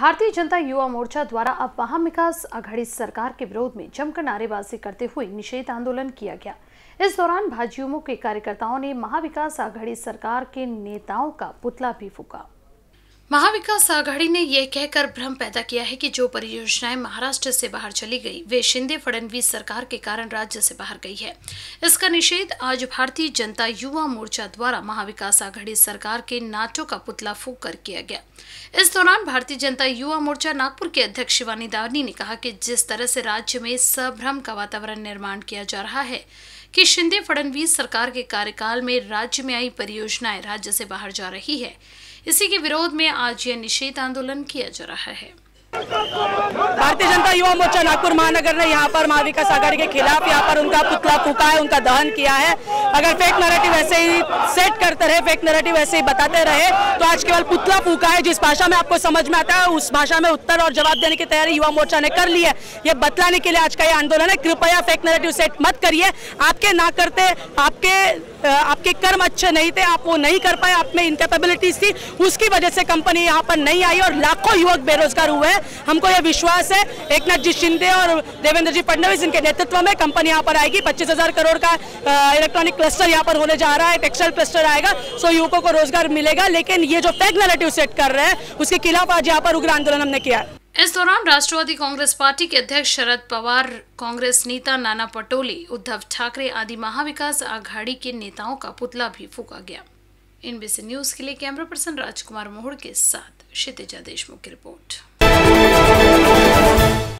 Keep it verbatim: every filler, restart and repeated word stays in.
भारतीय जनता युवा मोर्चा द्वारा अब महाविकास आघाड़ी सरकार के विरोध में जमकर नारेबाजी करते हुए निषेध आंदोलन किया गया। इस दौरान भाजयुमो के कार्यकर्ताओं ने महाविकास आघाड़ी सरकार के नेताओं का पुतला भी फूंका। महाविकास आघाड़ी ने यह कहकर भ्रम पैदा किया है कि जो परियोजनाएं महाराष्ट्र से बाहर चली गई वे शिंदे फडणवीस सरकार के कारण राज्य से बाहर गई है। इसका निषेध आज भारतीय जनता युवा मोर्चा द्वारा महाविकास आघाड़ी सरकार के नाटों का पुतला फूंक कर किया गया। इस दौरान भारतीय जनता युवा मोर्चा नागपुर के अध्यक्ष शिवानी दावनी ने कहा कि जिस तरह से राज्य में संभ्रम का वातावरण निर्माण किया जा रहा है कि शिंदे फडणवीस सरकार के कार्यकाल में राज्य में आई परियोजनाएं राज्य से बाहर जा रही है, इसी के विरोध में आज यह निषेध आंदोलन किया जा रहा है। भारतीय जनता युवा मोर्चा नागपुर महानगर ने यहाँ पर महाविकास आघाड़ी के खिलाफ यहाँ पर उनका पुतला फूंका है, उनका दहन किया है। अगर फेक नैरेटिव ऐसे ही सेट करते रहे, फेक नैरेटिव ऐसे ही बताते रहे तो आज केवल पुतला फूंका है। जिस भाषा में आपको समझ में आता है उस भाषा में उत्तर और जवाब देने की तैयारी युवा मोर्चा ने कर ली है। ये बतलाने के लिए आज का ये आंदोलन है। कृपया फेक नैरेटिव सेट मत करिए। आपके ना करते, आपके आपके कर्म अच्छे नहीं थे, आप वो नहीं कर पाए, आप में इनकैपेबिलिटीज थी, उसकी वजह से कंपनी यहाँ पर नहीं आई और लाखों युवक बेरोजगार हुए हैं। हमको यह विश्वास है एकनाथ जी शिंदे और देवेंद्र जी फडणवीस इनके नेतृत्व में कंपनी यहाँ पर आएगी। पच्चीस हजार करोड़ का इलेक्ट्रॉनिक क्लस्टर यहाँ पर होने जा रहा है, टेक्सटाइल क्लस्टर आएगा, सो युवकों को रोजगार मिलेगा। लेकिन ये जो फेक नैरेटिव सेट कर रहे हैं उसके खिलाफ आज यहाँ पर उग्र आंदोलन हमने किया है। इस दौरान राष्ट्रवादी कांग्रेस पार्टी के अध्यक्ष शरद पवार, कांग्रेस नेता नाना पटोले, उद्धव ठाकरे आदि महाविकास आघाड़ी के नेताओं का पुतला भी फूंका गया। एनबीसी न्यूज के लिए कैमरा पर्सन राजकुमार मोहड़ के साथ क्षितिजा देशमुख की रिपोर्ट।